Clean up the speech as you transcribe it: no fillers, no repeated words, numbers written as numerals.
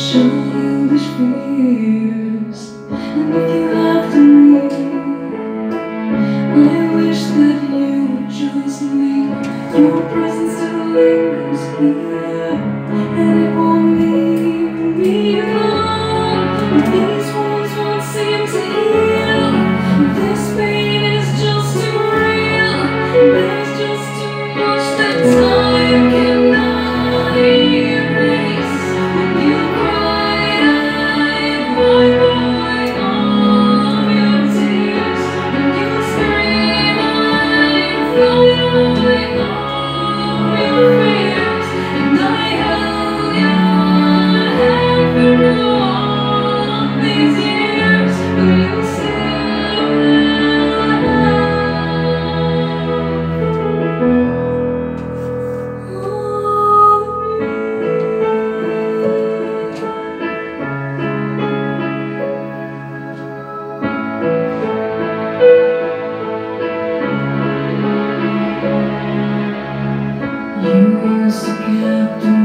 childish fears. And if you have to leave, I wish that you would just leave. Your presence still lingers here, and it won't leave me alone. These wounds won't seem to heal. This pain is just too real. There's just too much that time cannot erase. When you cried, I wiped away all of your tears. When you scream, I throw away all of your fears. And I held your hand through all of these years. But you still you used to captivate.